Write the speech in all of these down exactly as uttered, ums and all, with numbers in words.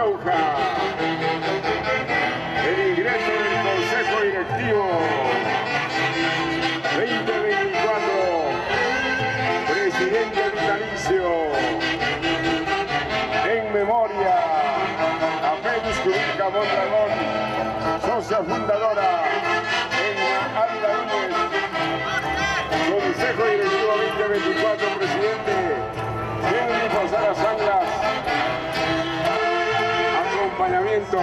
Jauja. El ingreso del Consejo Directivo veinte veinticuatro, presidente vitalicio, en memoria a Félix Cubilca Mondragón, socia fundadora en Ávila Núñez. Consejo Directivo veinte veinticuatro, presidente Henry Posada Sanglas. Acompañamiento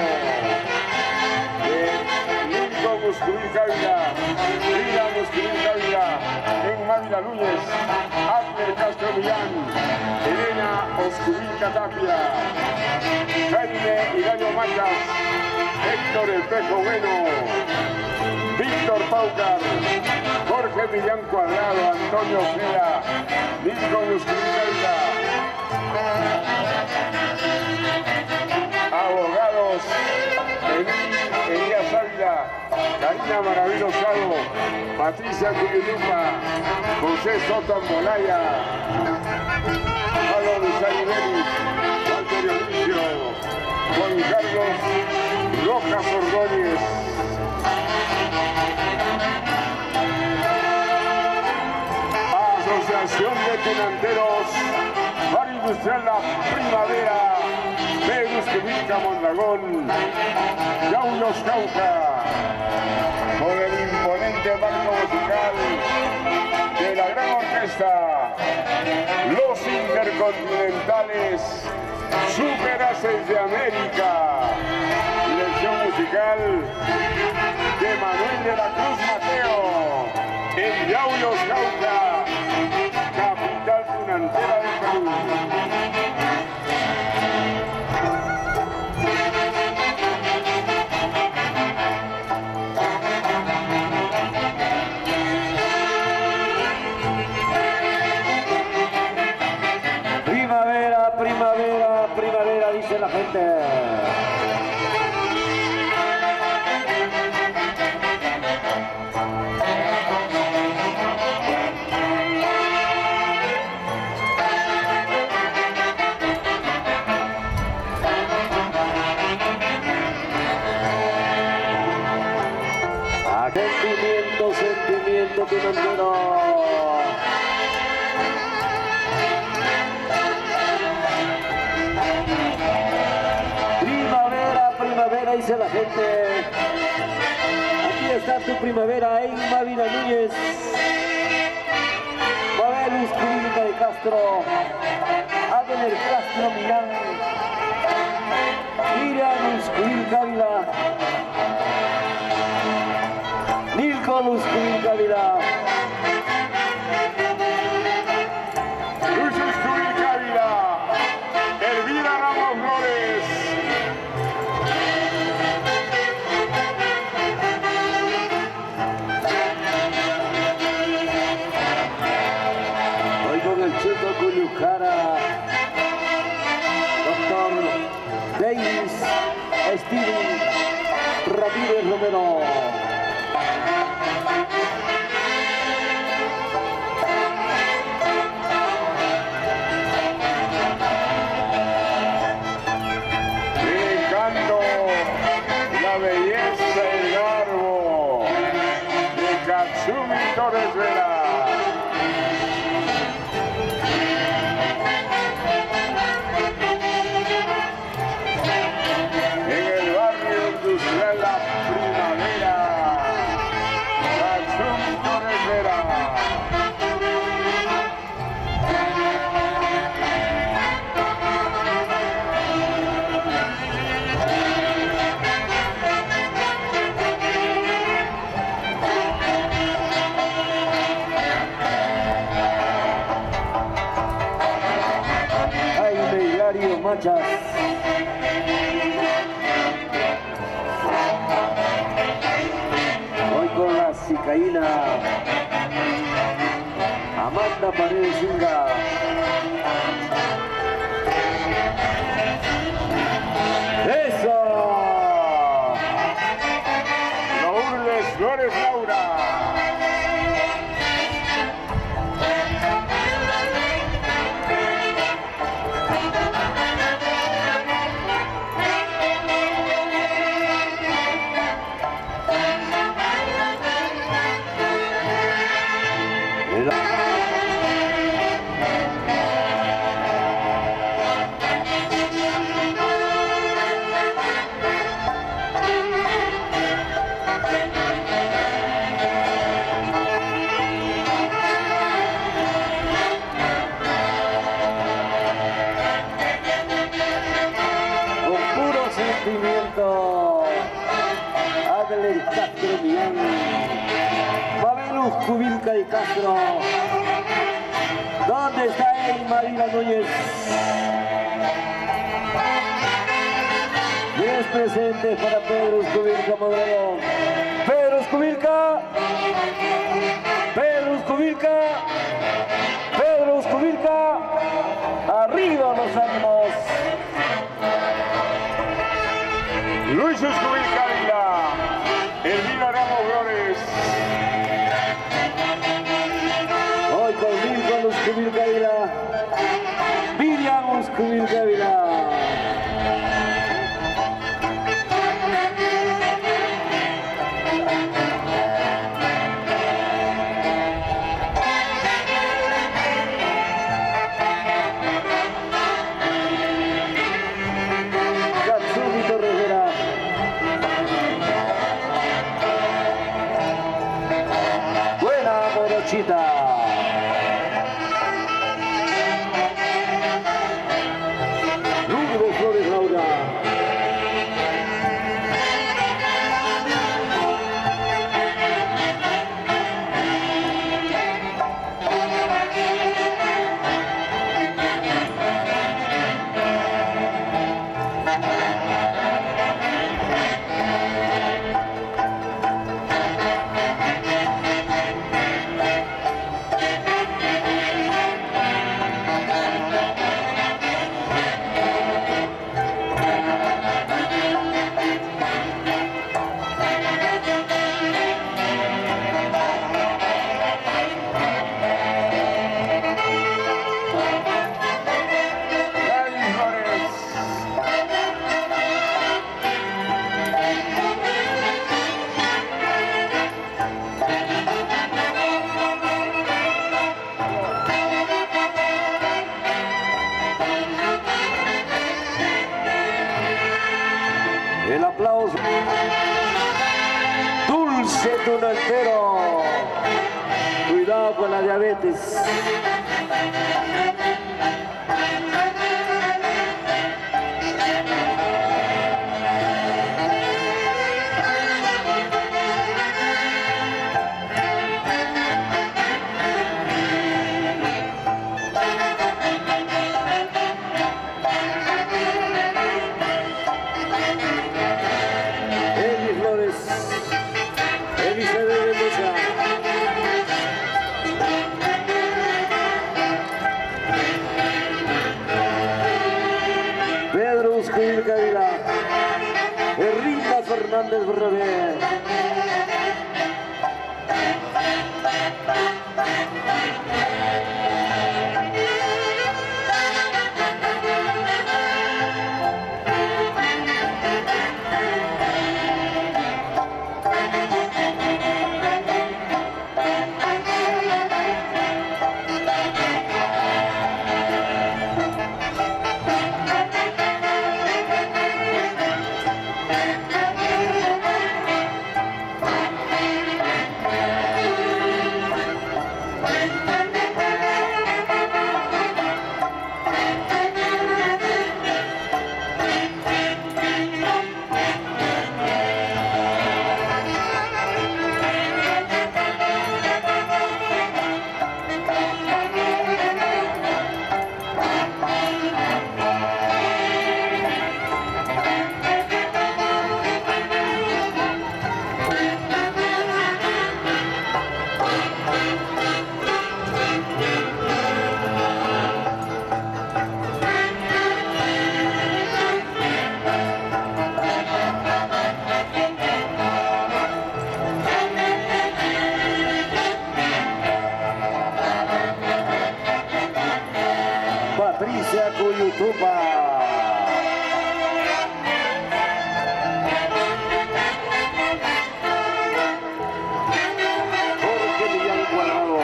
de Nico Musculín Cávila, Lila Musculín Cávila, en Ávila Núñez, Abner Castro Millán, Elena Oscubilca Tapia, Jaime Iraño Matas, Héctor El Pejo Bueno, Víctor Paucar, Jorge Millán Cuadrado, Antonio Ojeda, Nico Musculín Cávila. Abogados Elías Ávila, Karina Maravillo Sado, Patricia Cuyulupa, José Soto Ambolaya, Pablo Luzari Vélez, Walter Dionisio, Juan Carlos Rojas Ordóñez. Asociación de Tenanteros, Bar Industrial La Primavera, Félix Cubilca Mondragón, Yauyos Jauja, por el imponente marco musical de la gran orquesta, Los Intercontinentales, Super Aces de América, dirección musical de Manuel de la Cruz Mateo, en Yauyos Jauja, capital tunantera de Perú. Primavera, primavera, primavera, dice la gente. Sentimiento, sentimiento tunantero. Primavera, primavera, dice la gente. Aquí está tu primavera en Ávila Núñez. Mabelus Cubilca de Castro, Abner Castro Milán, Miriam Cubilca Ávila, Nilco Musculín Cávila, Luis Musculín Cávila, Elvira Ramos Flores. hoy con el Cheto Cuyucara, doctor Davis Steven Ramírez Romero. La belleza y el garbo de Katsumi Torres Vela. En el barrio industrial La Primavera, Katsumi Torres Vela. Machas. Hoy con la cicaína Amanda Paredes Inga. ¡Eso! Lourdes Flores Laura. Cubilca y Castro. ¿Dónde está Eymar Ávila Núñez? diez presentes para Pedro Cubilca Modelo. Pedro Cubilca. Pedro Cubilca. Pedro Cubilca. Arriba los ánimos. Luis Cubilca Ávila. Elvira Ramos Flores. Hoy conmigo los Cubilca Ávila. Miriam Cubilca Ávila. Chita. Lugo Flores Laura. El aplauso. Dulce Tunantero. Cuidado con la diabetes. Pedro Cubilca Ávila, Errita Fernández Borrabé. Patricia Cuyutupa. Jorge Millán Cuadrado.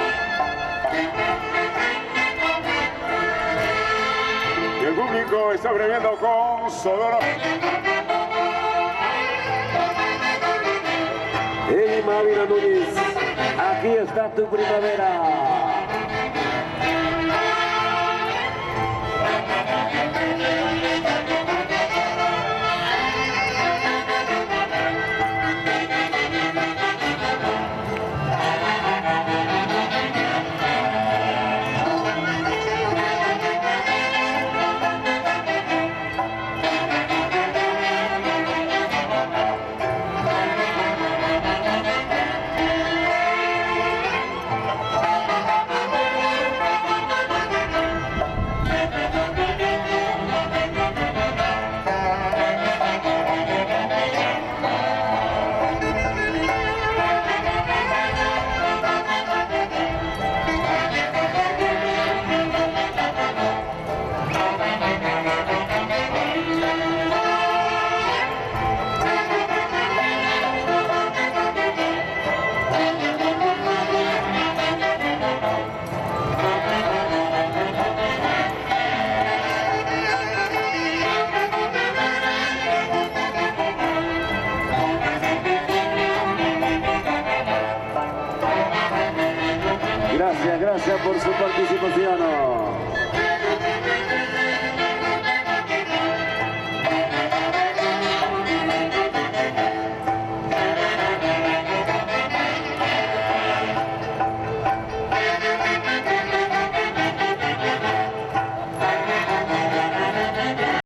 Y el público está premiando con Sodoro. Eymar Ávila Núñez, aquí está tu primavera.